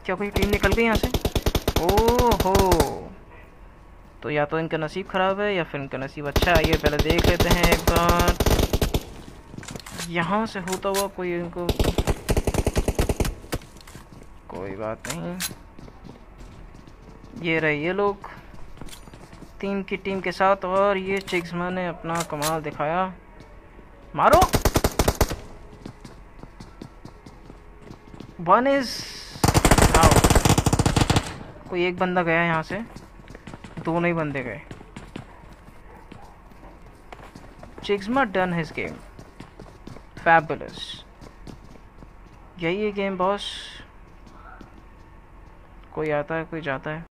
क्या कोई टीम निकल गई यहाँ से? ओहो, तो या तो इनका नसीब ख़राब है या फिर इनका नसीब अच्छा है। आइए पहले देख लेते हैं एक बार। यहाँ से होता हुआ कोई इनको, कोई बात नहीं। ये रहे ये लोग की टीम के साथ, और ये चिग्समा ने अपना कमाल दिखाया। मारो। One is out. कोई एक बंदा गया यहाँ से, दोनों ही बंदे गए। चिग्समा डन हिज गेम, फैबुलस। यही है गेम बॉस। कोई आता है कोई जाता है।